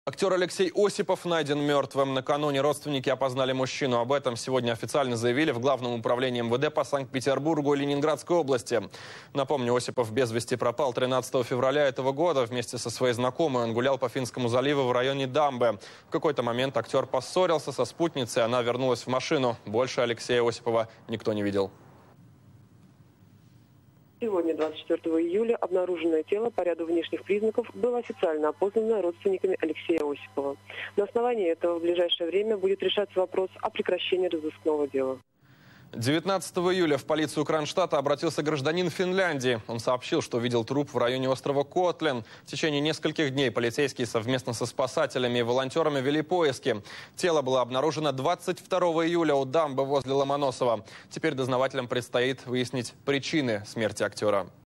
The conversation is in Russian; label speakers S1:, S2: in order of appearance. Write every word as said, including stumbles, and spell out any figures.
S1: Актер Алексей Осипов найден мертвым. Накануне родственники опознали мужчину. Об этом сегодня официально заявили в Главном управлении эм вэ дэ по Санкт-Петербургу и Ленинградской области. Напомню, Осипов без вести пропал тринадцатого февраля этого года. Вместе со своей знакомой он гулял по Финскому заливу в районе дамбы. В какой-то момент актер поссорился со спутницей, она вернулась в машину. Больше Алексея Осипова никто не видел.
S2: Сегодня, двадцать четвёртого июля, обнаруженное тело по ряду внешних признаков было официально опознано родственниками Алексея Осипова. На основании этого в ближайшее время будет решаться вопрос о прекращении разыскного дела.
S1: девятнадцатого июля в полицию Кронштадта обратился гражданин Финляндии. Он сообщил, что видел труп в районе острова Котлин. В течение нескольких дней полицейские совместно со спасателями и волонтерами вели поиски. Тело было обнаружено двадцать второго июля у дамбы возле Ломоносова. Теперь дознавателям предстоит выяснить причины смерти актера.